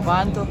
Apaan tuh?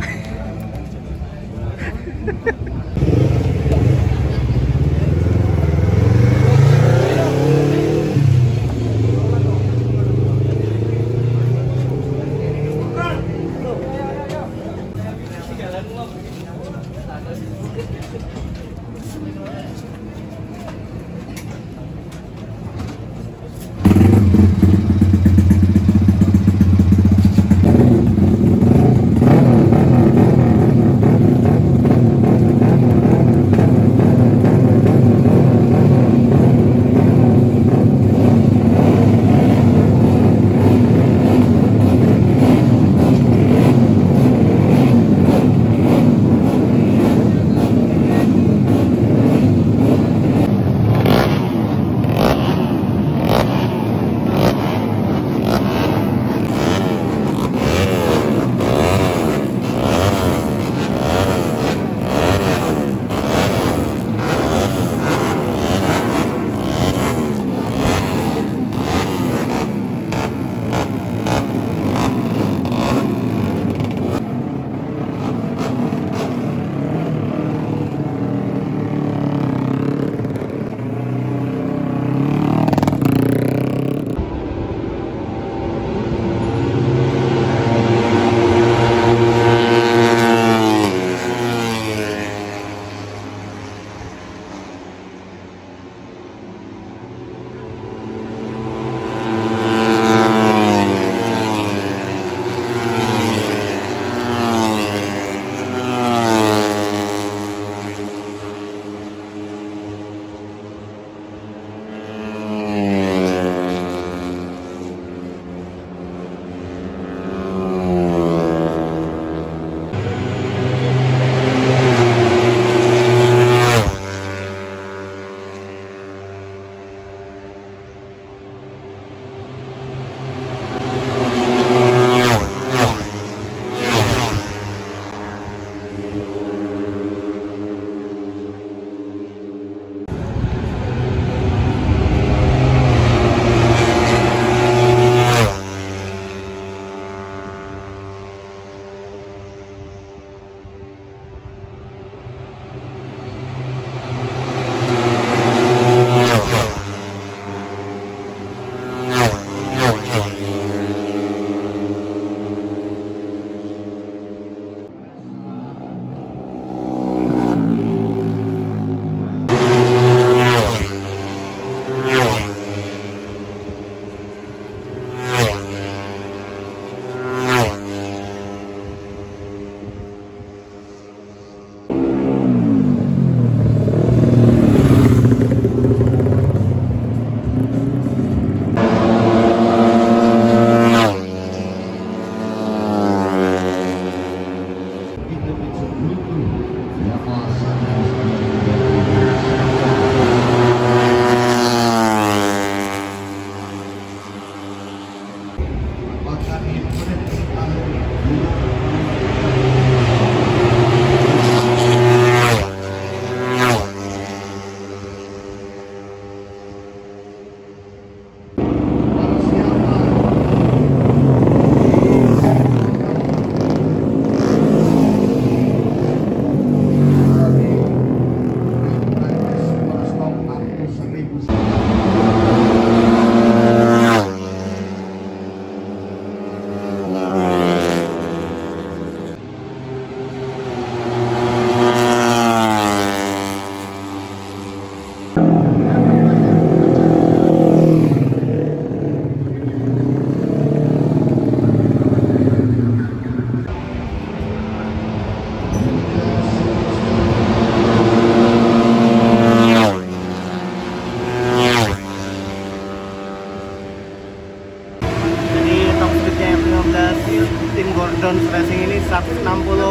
Gordon Racing ini 160.383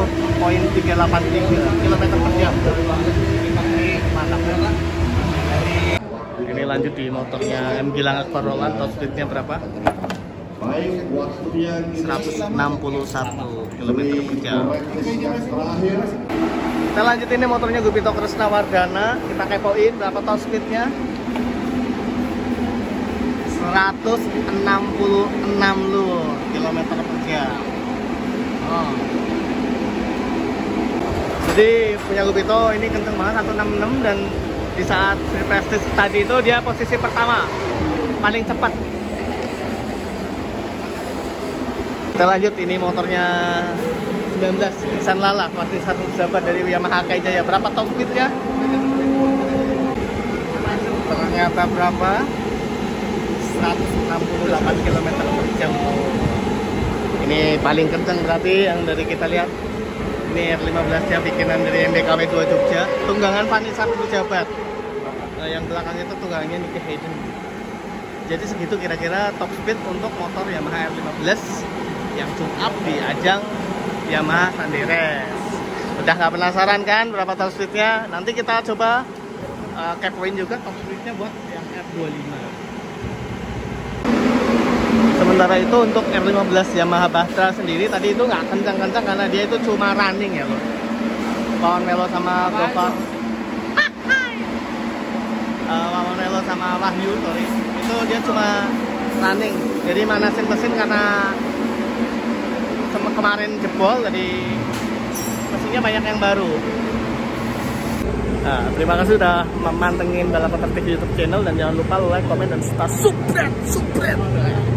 km per jam. Mantap. Ini lanjut di motornya M Gilang Akbar Roland, top speednya berapa? 161 km per jam. Kita lanjut ini motornya Gupito Kresna Wardana, kita kepoin berapa top speednya? 166 km per jam. Jadi punya Gupito ini kenceng banget 166, dan di saat Street Prestige tadi itu dia posisi pertama paling cepat. Kita lanjut, ini motornya 19 Nissan Lala masih satu sahabat dari Yamaha Kaijaya. Berapa top speednya? Ternyata berapa? 168 km per jam. Ini paling kencang berarti yang dari kita lihat. Ini R15 nya bikinan dari MBKW 2 Jogja. Tunggangan Vanessa sahabat. Yang belakang itu tunggangannya Nicky Hayden. Jadi segitu kira-kira top speed untuk motor Yamaha R15 yang tune up di ajang Yamaha Sunday Race. Udah nggak penasaran kan berapa top speednya? Nanti kita coba kepoin juga top speednya buat yang R25. Sementara itu untuk R15 Yamaha Bahtra sendiri tadi itu nggak kencang-kencang karena dia itu cuma running ya loh. Lawan Melo sama Gopar, lawan Melo sama Wahyu, sorry, itu dia cuma running. Jadi manasin mesin karena kemarin jebol, jadi mesinnya banyak yang baru. Nah, terima kasih sudah memantengin Balapan Tertib YouTube channel, dan jangan lupa like, komen, dan subscribe.